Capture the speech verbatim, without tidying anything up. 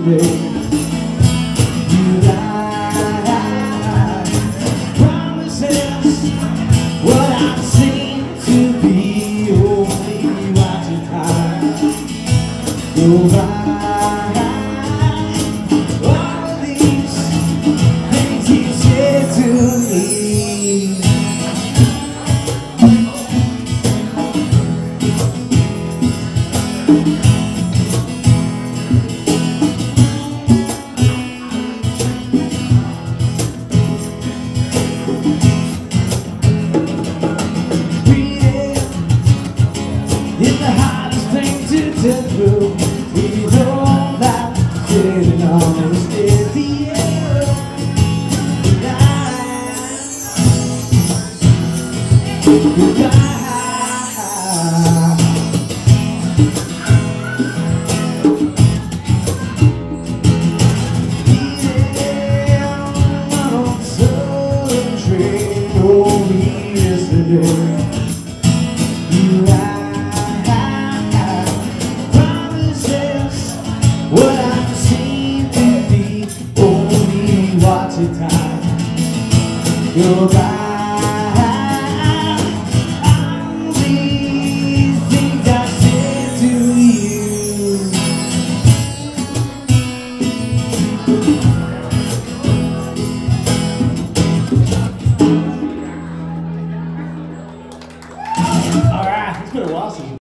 yesterday. You lied, promises, what I seem to be, only what you hide. Go by, all of these things you said to me. It's the hardest thing to do. We don't like sitting on the stairs. The air, goodbye, goodbye. Yeah, on some train over yesterday. You lied, promises, what I seem to be, only what you time. Goodbye. All right, it's been a while since